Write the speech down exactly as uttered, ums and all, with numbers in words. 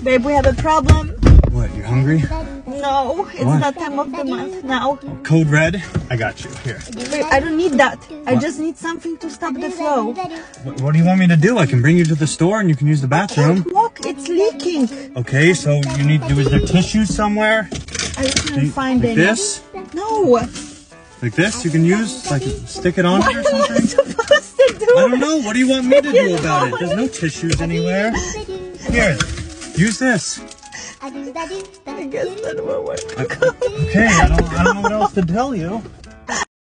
Babe, we have a problem. What, you hungry? No, it's What? that time of the month now. Code red? I got you. Here. Babe, I don't need that. I just need something to stop the flow. What, what do you want me to do? I can bring you to the store and you can use the bathroom. Look, it's leaking. Okay, so you need to do, is there tissues somewhere? I can't find Like any. this? No. Like this you can use? Like stick it on it or What am I something? supposed to do? I don't know. What do you want me to do about it? There's no tissues anywhere. Here, use this. I guess that will work. Okay, I don't, I don't know what else to tell you.